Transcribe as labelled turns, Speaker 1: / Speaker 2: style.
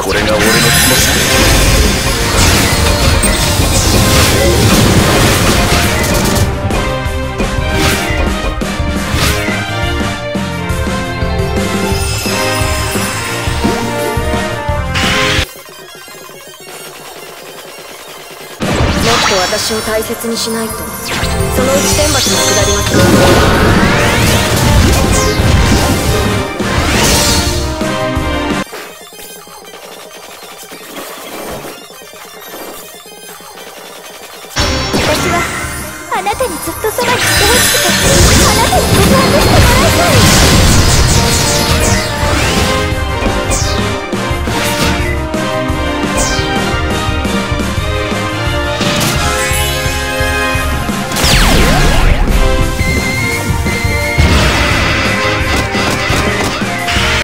Speaker 1: これが俺の気持ちだ。
Speaker 2: 私を大切にしないとそのうち天罰が下りますよ。私はあなたにずっとそばにいてほしくて、あなたに告白してもらいたい。